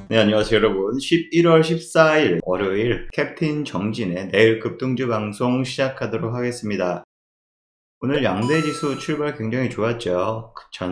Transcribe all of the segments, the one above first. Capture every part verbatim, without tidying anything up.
네, 안녕하세요 여러분. 십일월 십사일 월요일 캡틴 정진의 내일 급등주 방송 시작하도록 하겠습니다. 오늘 양대지수 출발 굉장히 좋았죠.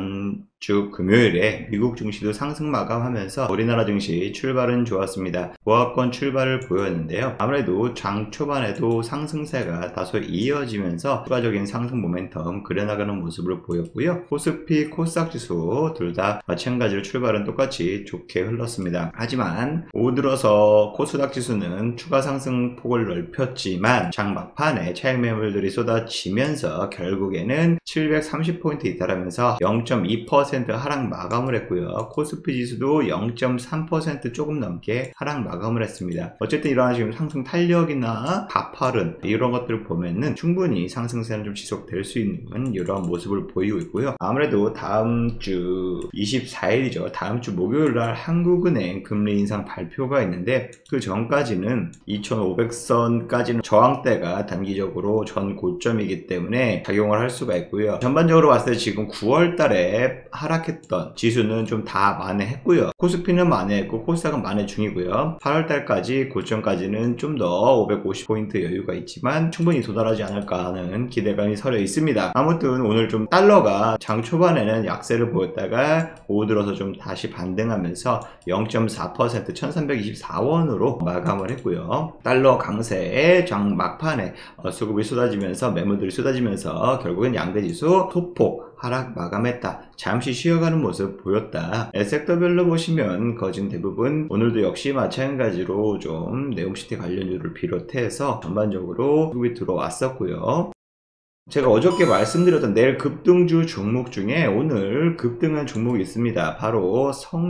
전주 금요일에 미국 증시도 상승 마감하면서 우리나라 증시 출발은 좋았습니다. 보합권 출발을 보였는데요. 아무래도 장 초반에도 상승세가 다소 이어지면서 추가적인 상승 모멘텀 그려나가는 모습을 보였고요. 코스피, 코스닥 지수 둘 다 마찬가지로 출발은 똑같이 좋게 흘렀습니다. 하지만 오후 들어서 코스닥 지수는 추가 상승 폭을 넓혔지만 장 막판에 차익 매물들이 쏟아지면서 결국에는 칠백삼십 포인트 이탈하면서 영 점 이 퍼센트 하락 마감을 했고요. 코스피 지수도 영 점 삼 퍼센트 조금 넘게 하락 마감을 했습니다. 어쨌든 이러한 지금 상승 탄력이나 가파른 이런 것들을 보면은 충분히 상승세는 좀 지속될 수 있는 이런 모습을 보이고 있고요. 아무래도 다음 주 이십사일이죠. 다음 주 목요일날 한국은행 금리 인상 발표가 있는데 그 전까지는 이천오백 선까지는 저항대가 단기적으로 전 고점이기 때문에 작용을 할 수가 있고요. 전반적으로 봤을 때 지금 구월 달에 하락했던 지수는 좀 다 만회했고요. 코스피는 만회했고 코스닥은 만회 중이고요. 팔월 달까지 고점까지는 좀 더 오백오십 포인트 여유가 있지만 충분히 도달하지 않을까 하는 기대감이 서려 있습니다. 아무튼 오늘 좀 달러가 장 초반에는 약세를 보였다가 오후 들어서 좀 다시 반등하면서 영 점 사 퍼센트 천삼백이십사 원으로 마감을 했고요. 달러 강세에 장 막판에 수급이 쏟아지면서 매물들이 쏟아지면서 결국은 양대지수 소폭 하락 마감했다. 잠시 쉬어가는 모습 보였다. 섹터별로 보시면 거진 대부분 오늘도 역시 마찬가지로 좀 네옴시티 관련주를 비롯해서 전반적으로 수급이 들어왔었고요. 제가 어저께 말씀드렸던 내일 급등주 종목 중에 오늘 급등한 종목이 있습니다. 바로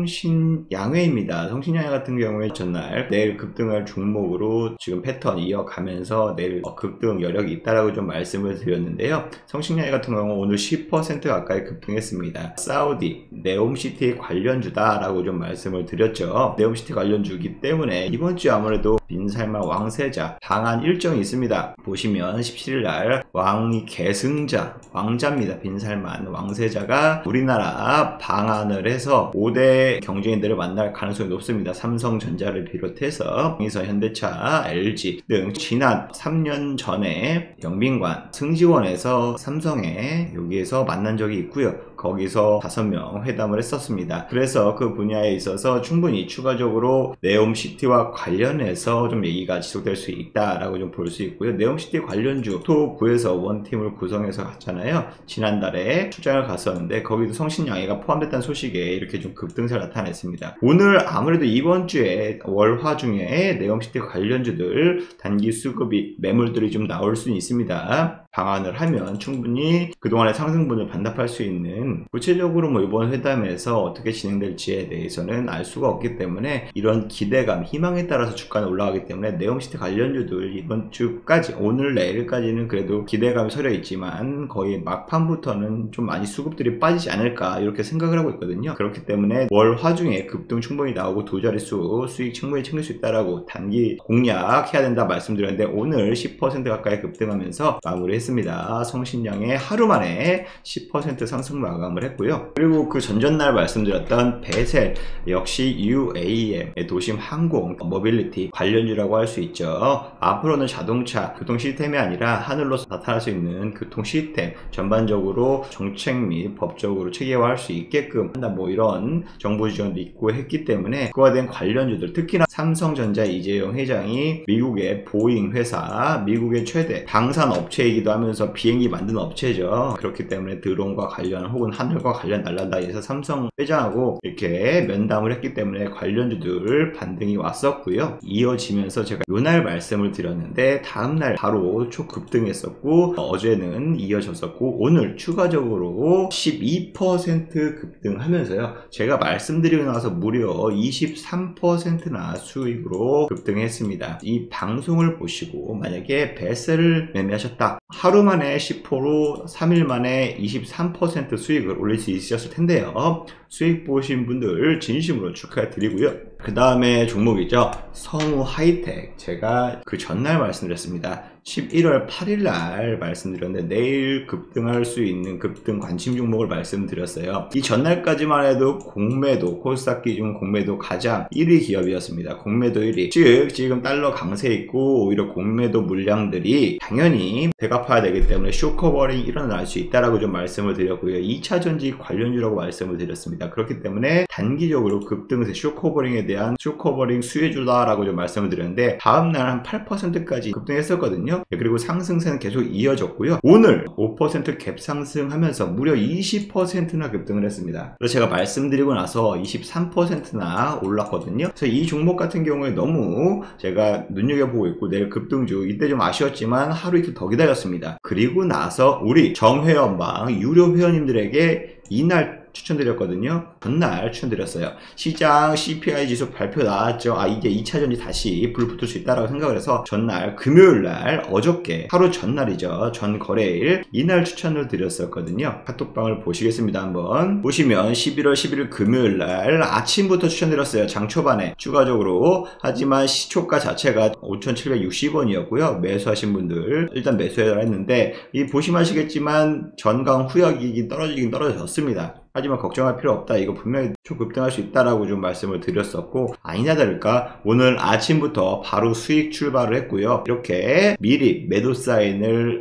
성신양회입니다. 성신양회 같은 경우에 전날 내일 급등할 종목으로 지금 패턴 이어가면서 내일 급등 여력이 있다라고 좀 말씀을 드렸는데요. 성신양회 같은 경우 오늘 십 퍼센트 가까이 급등했습니다. 사우디 네옴시티 관련주다라고 좀 말씀을 드렸죠. 네옴시티 관련주이기 때문에 이번 주 아무래도 빈살만 왕세자 방한 일정이 있습니다. 보시면 십칠일날 왕이 계승자 왕자입니다. 빈살만 왕세자가 우리나라 방한을 해서 오 대 경쟁인들을 만날 가능성이 높습니다. 삼성전자를 비롯해서 동희선, 현대차, 엘지 등 지난 삼 년 전에 영빈관 승지원에서 삼성에 여기에서 만난 적이 있고요. 거기서 다섯 명 회담을 했었습니다. 그래서 그 분야에 있어서 충분히 추가적으로 네옴시티와 관련해서 좀 얘기가 지속될 수 있다라고 좀 볼 수 있고요. 네옴시티 관련주 또 구에서 원팀을 구성해서 갔잖아요. 지난달에 출장을 갔었는데 거기도 성신양회가 포함됐다는 소식에 이렇게 좀 급등세를 나타냈습니다. 오늘 아무래도 이번 주에 월화 중에 네옴시티 관련주들 단기 수급이 매물들이 좀 나올 수는 있습니다. 방안을 하면 충분히 그동안의 상승분을 반납할 수 있는, 구체적으로 뭐 이번 회담에서 어떻게 진행될지에 대해서는 알 수가 없기 때문에 이런 기대감, 희망에 따라서 주가는 올라가기 때문에 네옴시티 관련주들 이번 주까지, 오늘 내일까지는 그래도 기대감이 서려 있지만 거의 막판부터는 좀 많이 수급들이 빠지지 않을까 이렇게 생각을 하고 있거든요. 그렇기 때문에 월 화중에 급등 충분히 나오고 두 자릿수 수익 충분히 챙길 수 있다라고 단기 공략해야 된다 말씀드렸는데 오늘 십 퍼센트 가까이 급등하면서 마무리했습니다. 성신양의 하루 만에 십 퍼센트 상승 마감을 했고요. 그리고 그 전전날 말씀드렸던 베셀 역시 유에이엠 도심 항공 모빌리티 관련주라고 할 수 있죠. 앞으로는 자동차 교통 시스템이 아니라 하늘로서 나타날 수 있는 교통 시스템 전반적으로 정책 및 법적으로 체계화할 수 있게끔 한다, 뭐 이런 정부 지원도 있고 했기 때문에 그와 된 관련주들, 특히나 삼성전자 이재용 회장이 미국의 보잉 회사, 미국의 최대 방산 업체이기도 하면서 비행기 만드는 업체죠. 그렇기 때문에 드론과 관련 혹은 하늘과 관련 날라다 해서 삼성 회장하고 이렇게 면담을 했기 때문에 관련주들 반등이 왔었고요. 이어지면서 제가 요날 말씀을 드렸는데 다음날 바로 초급등했었고 어제는 이어졌었고 오늘 추가적으로 십이 퍼센트 급등하면서요. 제가 말씀드리고 나서 무려 이십삼 퍼센트나 수익으로 급등했습니다. 이 방송을 보시고 만약에 베셀을 매매하셨다, 하루 만에 십 퍼센트, 삼 일 만에 이십삼 퍼센트 수익을 올릴 수 있으셨을 텐데요. 수익 보신 분들 진심으로 축하해 드리고요. 그 다음에 종목이죠. 성우 하이텍, 제가 그 전날 말씀드렸습니다. 십일월 팔일 날 말씀드렸는데 내일 급등할 수 있는 급등 관심 종목을 말씀드렸어요. 이 전날까지만 해도 공매도, 코스닥 기준 공매도 가장 일 위 기업이었습니다. 공매도 일 위. 즉 지금 달러 강세 있고 오히려 공매도 물량들이 당연히 배갑화야 되기 때문에 쇼커버링이 일어날 수 있다라고 좀 말씀을 드렸고요. 이 차 전지 관련주라고 말씀을 드렸습니다. 그렇기 때문에 단기적으로 급등세 쇼커버링에 대한 쇼커버링 수혜주다라고 좀 말씀을 드렸는데 다음날 한 팔 퍼센트까지 급등했었거든요. 그리고 상승세는 계속 이어졌고요. 오늘 오 퍼센트 갭 상승하면서 무려 이십 퍼센트나 급등을 했습니다. 그래서 제가 말씀드리고 나서 이십삼 퍼센트나 올랐거든요. 그래서 이 종목 같은 경우에 너무 제가 눈여겨보고 있고 내일 급등주 이때 좀 아쉬웠지만 하루 이틀 더 기다렸습니다. 그리고 나서 우리 정회원방 유료 회원님들에게 이날 추천드렸거든요. 전날 추천드렸어요. 시장 씨피아이 지수 발표 나왔죠. 아 이게 이 차 전지 다시 불 붙을 수 있다라고 생각을 해서 전날 금요일날 어저께 하루 전날이죠. 전 거래일 이날 추천을 드렸었거든요. 카톡방을 보시겠습니다. 한번 보시면 십일월 십일일 금요일날 아침부터 추천드렸어요. 장 초반에 추가적으로. 하지만 시초가 자체가 오천칠백육십 원이었고요. 매수하신 분들 일단 매수해야 했는데 이 보시면 아시겠지만 전강 후역이익이 떨어지긴 떨어졌습니다. 하지만 걱정할 필요 없다. 이거 분명히 초급등할 수 있다라고 좀 말씀을 드렸었고 아니나 다를까 오늘 아침부터 바로 수익 출발을 했고요. 이렇게 미리 매도 사인을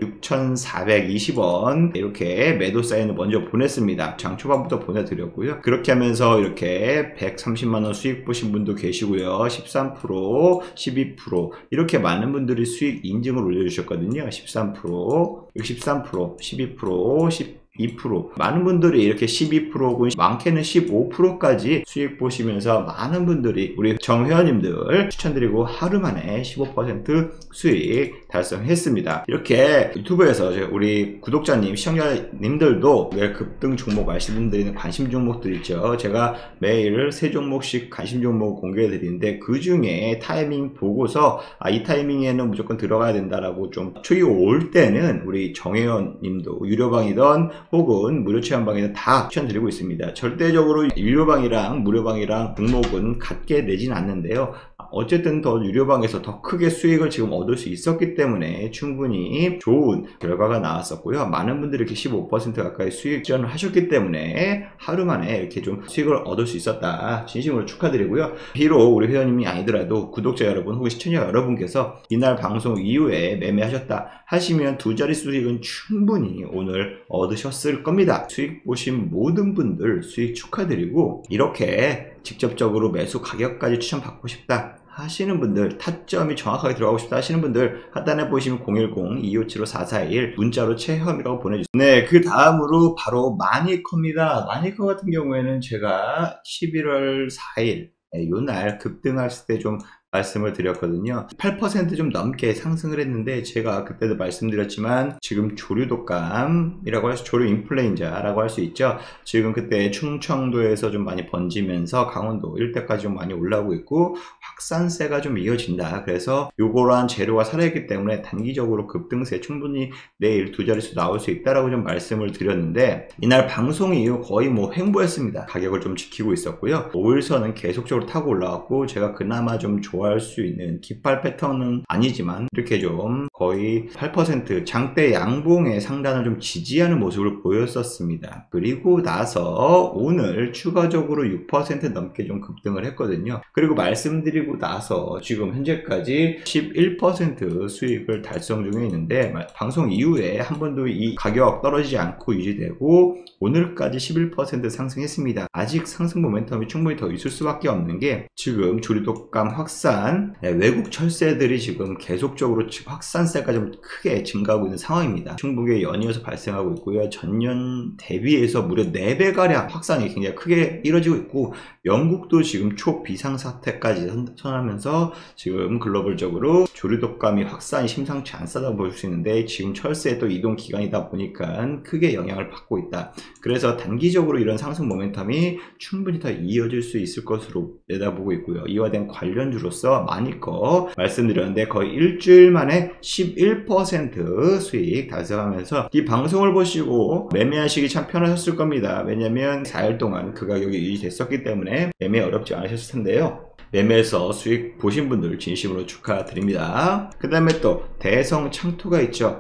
육천사백이십 원 이렇게 매도 사인을 먼저 보냈습니다. 장 초반부터 보내드렸고요. 그렇게 하면서 이렇게 백삼십만 원 수익 보신 분도 계시고요. 십삼 퍼센트, 십이 퍼센트 이렇게 많은 분들이 수익 인증을 올려주셨거든요. 십삼 퍼센트, 십삼 퍼센트, 십이 퍼센트, 십 이 퍼센트 많은 분들이 이렇게 십이 퍼센트고 많게는 십오 퍼센트까지 수익 보시면서 많은 분들이 우리 정회원님들 추천드리고 하루 만에 십오 퍼센트 수익 달성했습니다. 이렇게 유튜브에서 우리 구독자님, 시청자님들도 급등 종목 말씀드리는 관심 종목들 있죠. 제가 매일 세 종목씩 관심 종목 공개해 드리는데 그 중에 타이밍 보고서 아, 이 타이밍에는 무조건 들어가야 된다라고 좀 초기 올 때는 우리 정회원님도 유료방이던 혹은 무료 체험방에는 다 추천드리고 있습니다. 절대적으로 유료방이랑 무료방이랑 종목은 같게 내진 않는데요. 어쨌든 더 유료방에서 더 크게 수익을 지금 얻을 수 있었기 때문에 충분히 좋은 결과가 나왔었고요. 많은 분들이 이렇게 십오 퍼센트 가까이 수익 지원을 하셨기 때문에 하루 만에 이렇게 좀 수익을 얻을 수 있었다. 진심으로 축하드리고요. 비록 우리 회원님이 아니더라도 구독자 여러분 혹은 시청자 여러분께서 이날 방송 이후에 매매하셨다 하시면 두 자리 수익은 충분히 오늘 얻으셨을 겁니다. 수익 보신 모든 분들 수익 축하드리고 이렇게 직접적으로 매수 가격까지 추천받고 싶다 하시는 분들, 타점이 정확하게 들어가고 싶다 하시는 분들 하단에 보시면 공일공 이오칠오 사사일 문자로 체험이라고 보내주세요. 네, 그 다음으로 바로 마니커입니다. 마니커 같은 경우에는 제가 십일월 사일 요날 급등했을 때 좀 말씀을 드렸거든요. 팔 퍼센트 좀 넘게 상승을 했는데 제가 그때도 말씀드렸지만 지금 조류독감이라고 할 수, 조류 인플루엔자라고 할 수 있죠. 지금 그때 충청도에서 좀 많이 번지면서 강원도 일대까지 좀 많이 올라오고 있고 확산세가 좀 이어진다. 그래서 요거란 재료가 살아있기 때문에 단기적으로 급등세 충분히 내일 두 자릿수 나올 수 있다라고 좀 말씀을 드렸는데 이날 방송 이후 거의 뭐 횡보했습니다. 가격을 좀 지키고 있었고요. 오일선은 계속적으로 타고 올라왔고 제가 그나마 좀 좋아 할 수 있는 깃발 패턴은 아니지만 이렇게 좀 거의 팔 퍼센트 장대 양봉의 상단을 좀 지지하는 모습을 보였었습니다. 그리고 나서 오늘 추가적으로 육 퍼센트 넘게 좀 급등을 했거든요. 그리고 말씀드리고 나서 지금 현재까지 십일 퍼센트 수익을 달성 중에 있는데 방송 이후에 한 번도 이 가격 떨어지지 않고 유지되고 오늘까지 십일 퍼센트 상승했습니다. 아직 상승 모멘텀이 충분히 더 있을 수밖에 없는 게 지금 조류독감 확산 네, 외국 철새들이 지금 계속적으로 확산세가 좀 크게 증가하고 있는 상황입니다. 충북에 연이어서 발생하고 있고요. 전년 대비해서 무려 네 배가량 확산이 굉장히 크게 이뤄지고 있고 영국도 지금 초비상사태까지 선언하면서 지금 글로벌적으로 조류독감이 확산이 심상치 않다고 볼 수 있는데 지금 철새의 또 이동 기간이다 보니까 크게 영향을 받고 있다. 그래서 단기적으로 이런 상승 모멘텀이 충분히 더 이어질 수 있을 것으로 내다보고 있고요. 이와 된 관련주로서 마니커 말씀드렸는데 거의 일주일 만에 십일 퍼센트 수익 달성하면서 이 방송을 보시고 매매하시기 참 편하셨을 겁니다. 왜냐면 사 일 동안 그 가격이 유지됐었기 때문에 매매 어렵지 않으셨을 텐데요. 매매에서 수익 보신 분들 진심으로 축하드립니다. 그 다음에 또 대성창투가 있죠.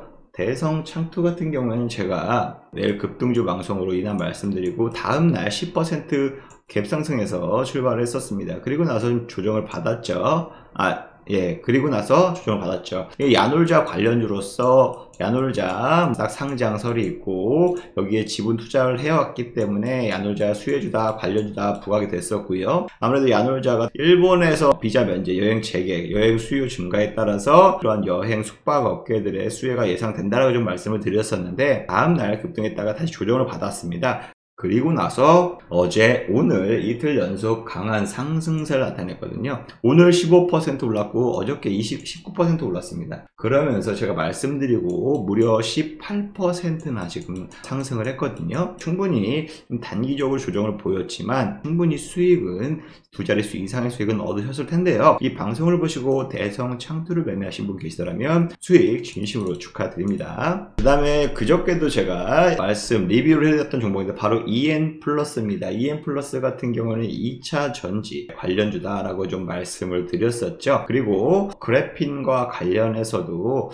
대성창투 같은 경우에는 제가 내일 급등주 방송으로 인한 말씀드리고 다음날 십 퍼센트 갭 상승해서 출발을 했었습니다. 그리고 나서 좀 조정을 받았죠. 아 예, 그리고 나서 조정을 받았죠. 야놀자 관련주로서 야놀자 딱 상장설이 있고 여기에 지분 투자를 해왔기 때문에 야놀자 수혜주다 관련주다 부각이 됐었고요. 아무래도 야놀자가 일본에서 비자 면제, 여행 재개, 여행 수요 증가에 따라서 그러한 여행 숙박 업계들의 수혜가 예상된다라고 좀 말씀을 드렸었는데 다음날 급등했다가 다시 조정을 받았습니다. 그리고 나서 어제 오늘 이틀 연속 강한 상승세를 나타냈거든요. 오늘 십오 퍼센트 올랐고 어저께 이십, 십구 퍼센트 올랐습니다. 그러면서 제가 말씀드리고 무려 십팔 퍼센트나 지금 상승을 했거든요. 충분히 단기적으로 조정을 보였지만 충분히 수익은 두 자릿수 이상의 수익은 얻으셨을 텐데요. 이 방송을 보시고 대성창투를 매매하신 분 계시더라면 수익 진심으로 축하드립니다. 그 다음에 그저께도 제가 말씀 리뷰를 해드렸던 종목인데 바로 이엔 플러스입니다. 이엔 플러스 같은 경우는 이 차 전지 관련주다 라고 좀 말씀을 드렸었죠. 그리고 그래핀과 관련해서도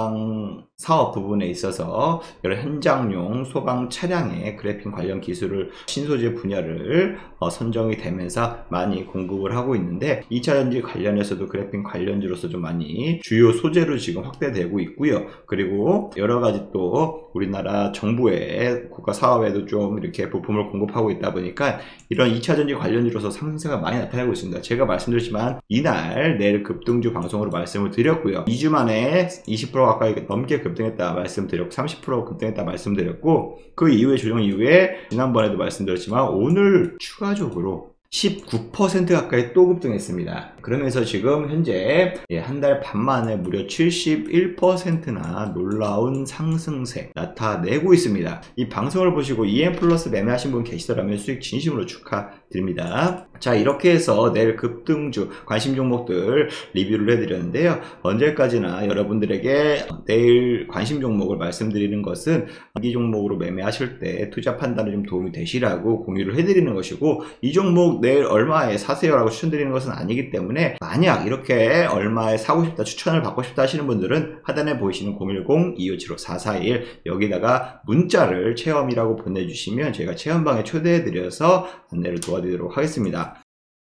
소방 사업 부분에 있어서 여러 현장용 소방 차량의 그래핀 관련 기술을 신소재 분야를 어, 선정이 되면서 많이 공급을 하고 있는데 이 차 전지 관련해서도 그래핀 관련주로서 좀 많이 주요 소재로 지금 확대되고 있고요. 그리고 여러 가지 또 우리나라 정부의 국가 사업에도 좀 이렇게 부품을 공급하고 있다 보니까 이런 이 차 전지 관련주로서 상승세가 많이 나타나고 있습니다. 제가 말씀드렸지만 이날 내일 급등주 방송으로 말씀을 드렸고요. 이 주 만에 이십 퍼센트 가까이 넘게 급등했다 말씀드렸고 삼십 퍼센트 급등했다 말씀드렸고 그 이후에 조정 이후에 지난번에도 말씀드렸지만 오늘 추가적으로 십구 퍼센트 가까이 또 급등했습니다. 그러면서 지금 현재 한 달 반 만에 무려 칠십일 퍼센트나 놀라운 상승세 나타내고 있습니다. 이 방송을 보시고 이엔 플러스 매매하신 분 계시더라면 수익 진심으로 축하드립니다. 자, 이렇게 해서 내일 급등주 관심 종목들 리뷰를 해드렸는데요. 언제까지나 여러분들에게 내일 관심 종목을 말씀드리는 것은 단기 종목으로 매매하실 때 투자 판단에 좀 도움이 되시라고 공유를 해드리는 것이고 이 종목 내일 얼마에 사세요 라고 추천드리는 것은 아니기 때문에 만약 이렇게 얼마에 사고 싶다 추천을 받고 싶다 하시는 분들은 하단에 보이시는 공일공 이오칠오 사사일 여기다가 문자를 체험이라고 보내주시면 제가 체험방에 초대해 드려서 안내를 도와드리도록 하겠습니다.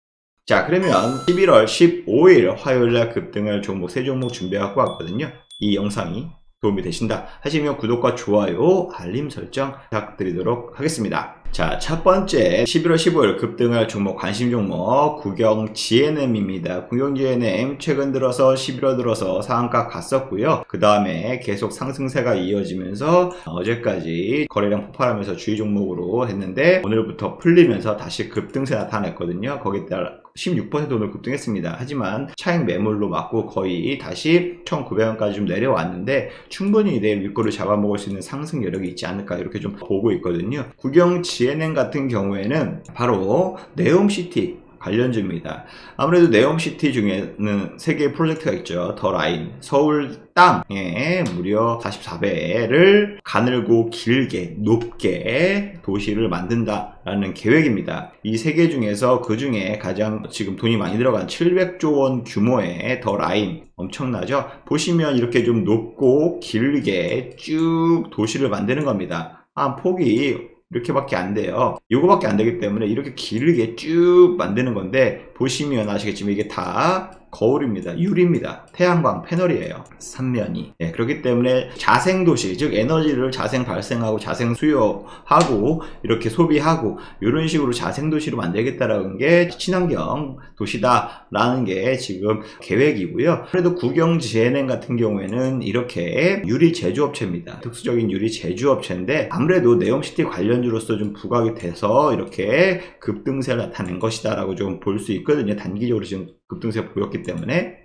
자, 그러면 십일월 십오일 화요일날 급등할 종목 세 종목 준비해 갖고 왔거든요. 이 영상이 도움이 되신다 하시면 구독과 좋아요, 알림 설정 부탁드리도록 하겠습니다. 자, 첫 번째 십일월 십오일 급등할 종목 관심 종목 구경 지엔엠입니다. 구경 지엔엠 최근 들어서 십일월 들어서 상한가 갔었고요. 그 다음에 계속 상승세가 이어지면서 어제까지 거래량 폭발하면서 주의 종목으로 했는데 오늘부터 풀리면서 다시 급등세 나타냈거든요. 거기에 따라 십육 퍼센트 오늘 급등했습니다. 하지만 차익 매물로 맞고 거의 다시 천구백 원까지 좀 내려왔는데 충분히 내일 윗골을 잡아먹을 수 있는 상승 여력이 있지 않을까 이렇게 좀 보고 있거든요. 구경 지엔엠 같은 경우에는 바로 네옴시티 관련주입니다. 아무래도 네옴시티 중에는 세 개의 프로젝트가 있죠. 더 라인, 서울 땅에 무려 사십사 배를 가늘고 길게 높게 도시를 만든다라는 계획입니다. 이 세 개 중에서 그 중에 가장 지금 돈이 많이 들어간 칠백조 원 규모의 더 라인 엄청나죠? 보시면 이렇게 좀 높고 길게 쭉 도시를 만드는 겁니다. 아, 폭이 이렇게밖에 안 돼요. 요거밖에 안 되기 때문에 이렇게 길게 쭉 만드는 건데 보시면 아시겠지만 이게 다 거울입니다. 유리입니다. 태양광 패널이에요. 삼면이. 네, 그렇기 때문에 자생도시, 즉 에너지를 자생 발생하고 자생 수요하고 이렇게 소비하고 이런 식으로 자생도시로 만들겠다라는 게 친환경 도시다라는 게 지금 계획이고요. 그래도 구경 지엔엠 같은 경우에는 이렇게 유리 제조업체입니다. 특수적인 유리 제조업체인데 아무래도 네옴시티 관련주로서 좀 부각이 돼서 이렇게 급등세를 나타낸 것이다 라고 좀 볼 수 있거든요. 단기적으로 지금 급등세 보였기 때문에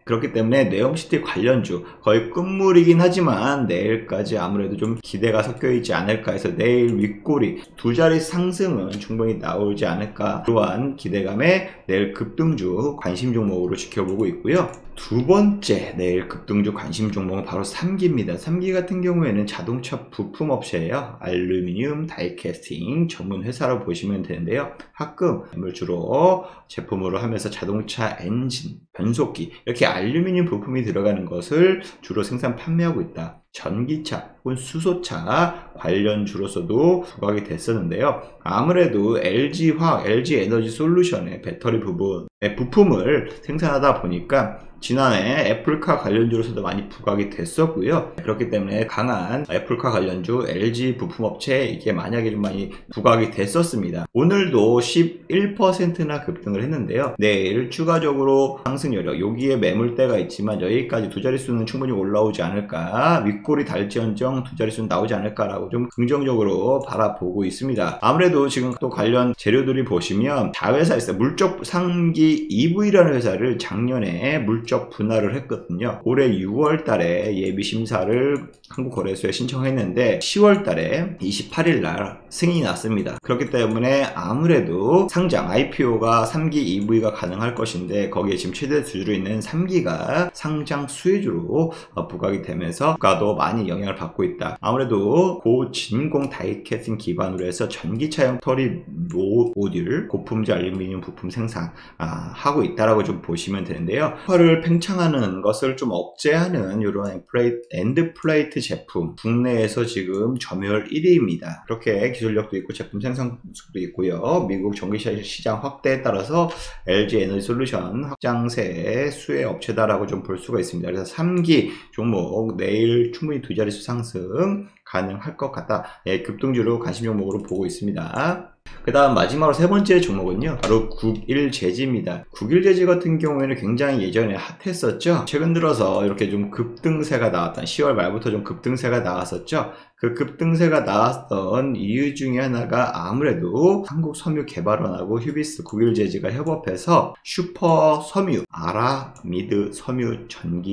그렇기 때문에 네옴시티 관련주 거의 끝물이긴 하지만 내일까지 아무래도 좀 기대가 섞여 있지 않을까 해서 내일 윗꼬리 두 자리 상승은 충분히 나오지 않을까, 그러한 기대감에 내일 급등주 관심 종목으로 지켜보고 있고요. 두 번째 내일 급등주 관심 종목은 바로 삼 기입니다. 삼 기 같은 경우에는 자동차 부품 업체예요. 알루미늄 다이캐스팅 전문 회사로 보시면 되는데요. 합금을 주로 제품으로 하면서 자동차 엔진, 변속기 이렇게 알루미늄 부품이 들어가는 것을 주로 생산 판매하고 있다. 전기차 혹은 수소차 관련주로서도 부각이 됐었는데요. 아무래도 엘지화학, 엘지에너지솔루션의 배터리 부분의 부품을 생산하다 보니까 지난해 애플카 관련주로서도 많이 부각이 됐었고요. 그렇기 때문에 강한 애플카 관련주, 엘지 부품업체 이게 만약에 좀 많이 부각이 됐었습니다. 오늘도 십일 퍼센트나 급등을 했는데요. 내일 추가적으로 상승 여력, 여기에 매물대가 있지만 여기까지 두 자릿수는 충분히 올라오지 않을까, 윗골이 달지언정 두 자릿수는 나오지 않을까라고 좀 긍정적으로 바라보고 있습니다. 아무래도 지금 또 관련 재료들이 보시면 자회사 있어요. 물적 상기 이브이라는 회사를 작년에 물적 분할을 했거든요. 올해 유월 달에 예비 심사를 한국거래소에 신청했는데 시월 달에 이십팔 일 날 승인이 났습니다. 그렇기 때문에 아무래도 상장 아이피오가 삼 기 이브이가 가능할 것인데 거기에 지금 최대 주주로 있는 삼 기가 상장 수혜주로 부각이 되면서 주가도 많이 영향을 받고 있다. 아무래도 고진공 다이캐스팅 기반으로 해서 전기차용 터리 모듈 고품질 알루미늄 부품 생산 아, 하고 있다라고 좀 보시면 되는데요. 를 팽창하는 것을 좀 억제하는 이런 엔드 플레이트 제품 국내에서 지금 점유율 일 위입니다. 그렇게 기술력도 있고 제품 생산성도 있고요. 미국 전기차 시장 확대에 따라서 엘지에너지솔루션 확장세 수혜 업체다라고 좀 볼 수가 있습니다. 그래서 삼 기 종목 내일 충분히 두 자릿수 상승 가능할 것 같다. 예, 급등주로 관심 종목으로 보고 있습니다. 그 다음 마지막으로 세 번째 종목은요, 바로 국일제지입니다. 국일제지 같은 경우에는 굉장히 예전에 핫했었죠. 최근 들어서 이렇게 좀 급등세가 나왔던, 시월 말부터 좀 급등세가 나왔었죠. 그 급등세가 나왔던 이유 중에 하나가 아무래도 한국섬유개발원하고 휴비스 국일제지가 협업해서 슈퍼 섬유 아라미드 섬유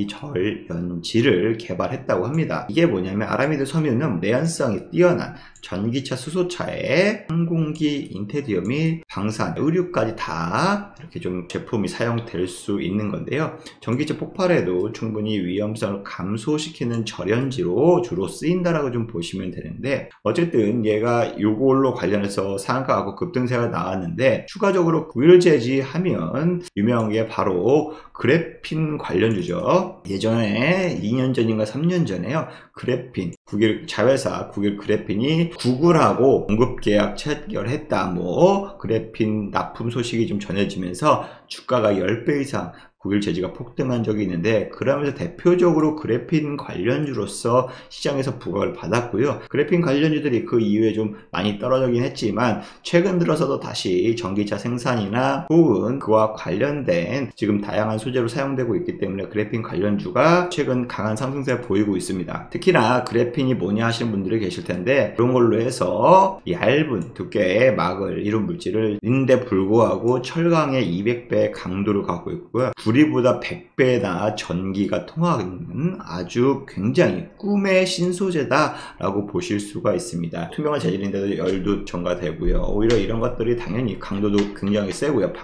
전기절연지를 개발했다고 합니다. 이게 뭐냐면 아라미드 섬유는 내연성이 뛰어난 전기차, 수소차에 항공기 인테리어 및 방산, 의류까지 다 이렇게 좀 제품이 사용될 수 있는 건데요. 전기차 폭발에도 충분히 위험성을 감소시키는 절연지로 주로 쓰인다라고 좀 보시면 되는데, 어쨌든 얘가 요걸로 관련해서 상한가하고 급등세가 나왔는데, 추가적으로 국일제지 하면 유명한 게 바로 그래핀 관련주죠. 예전에 이 년 전인가 삼 년 전에요. 그래핀, 국일 자회사 국일 그래핀이 구글하고 공급계약 체결했다, 뭐 그래핀 납품 소식이 좀 전해지면서 주가가 십 배 이상 국일제지가 폭등한 적이 있는데, 그러면서 대표적으로 그래핀 관련주로서 시장에서 부각을 받았고요. 그래핀 관련주들이 그 이후에 좀 많이 떨어지긴 했지만 최근 들어서도 다시 전기차 생산이나 혹은 그와 관련된 지금 다양한 소재로 사용되고 있기 때문에 그래핀 관련주가 최근 강한 상승세를 보이고 있습니다. 특히나 그래핀이 뭐냐 하시는 분들이 계실 텐데, 그런 걸로 해서 얇은 두께의 막을 이룬 물질을 있는데 불구하고 철강의 이백 배 강도를 갖고 있고요. 구리보다 백 배나 전기가 통하는 아주 굉장히 꿈의 신소재다 라고 보실 수가 있습니다. 투명한 재질인데도 열도 첨가되고요. 오히려 이런 것들이 당연히 강도도 굉장히 세고요.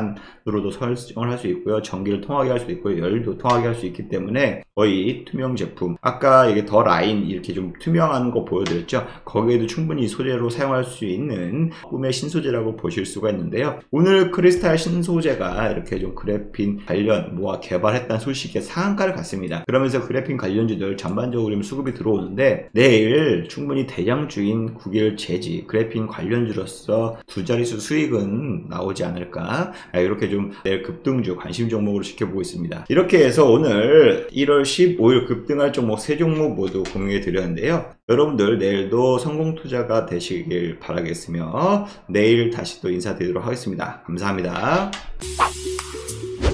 방탄으로도 설정을 할 수 있고요. 전기를 통하게 할 수 있고요. 열도 통하게 할 수 있기 때문에 거의 투명 제품, 아까 이게 더 라인 이렇게 좀 투명한 거 보여드렸죠. 거기에도 충분히 소재로 사용할 수 있는 꿈의 신소재라고 보실 수가 있는데요. 오늘 크리스탈 신소재가 이렇게 좀 그래핀 관련 모아 개발했다는 소식에 상한가를 갔습니다. 그러면서 그래핀 관련주들 전반적으로 좀 수급이 들어오는데, 내일 충분히 대장주인 국일제지 그래핀 관련주로서 두 자릿수 수익은 나오지 않을까, 이렇게 좀 내일 급등주 관심 종목으로 지켜보고 있습니다. 이렇게 해서 오늘 일월 십오일 급등할 종목 세 종목 모두 공유해 드렸는데요. 여러분들 내일도 성공 투자가 되시길 바라겠으며 내일 다시 또 인사드리도록 하겠습니다. 감사합니다.